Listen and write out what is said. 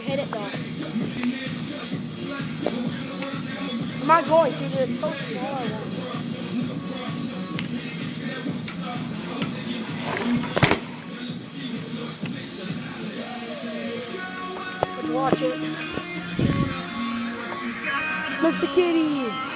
hit it though. I'm not going through this so small. I won't. Let's watch it. Mr. Kitty!